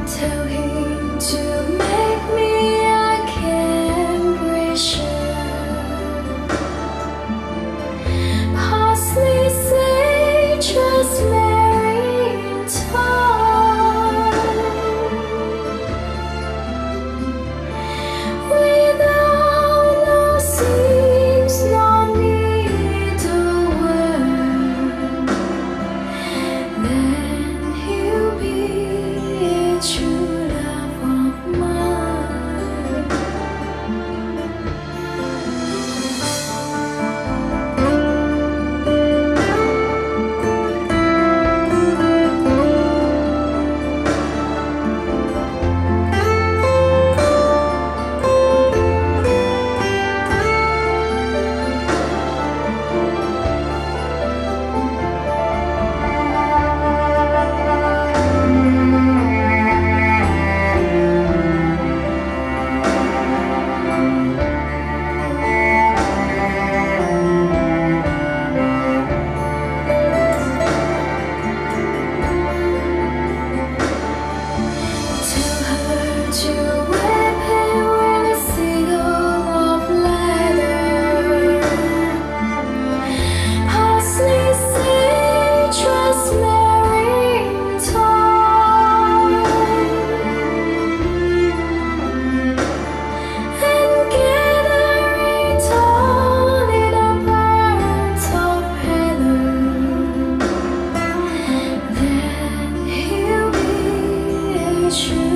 Tell him to make me a Cambridgeshire. Parsley, sage, rosemary, and thyme. Without no seams, no needlework, then he'll be a true love of mine. Tell her to wrap him with a single of leather. Parsley, sage, rosemary, and thyme. And gather it all in a plant of heather. Then he'll be a true